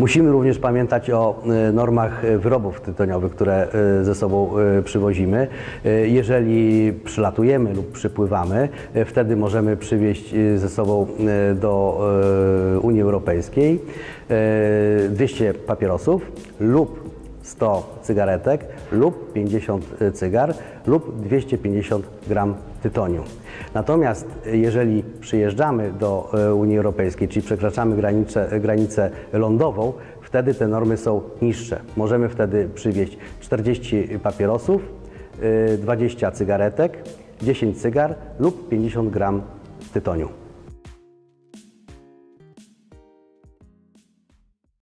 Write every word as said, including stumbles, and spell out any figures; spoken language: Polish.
Musimy również pamiętać o normach wyrobów tytoniowych, które ze sobą przywozimy. Jeżeli przylatujemy lub przypływamy, wtedy możemy przywieźć ze sobą do Unii Europejskiej dwieście papierosów lub sto cygaretek lub pięćdziesiąt cygar lub dwieście pięćdziesiąt gram tytoniu. Natomiast jeżeli przyjeżdżamy do Unii Europejskiej, czyli przekraczamy granicę, granicę lądową, wtedy te normy są niższe. Możemy wtedy przywieźć czterdzieści papierosów, dwadzieścia cygaretek, dziesięć cygar lub pięćdziesiąt gram tytoniu.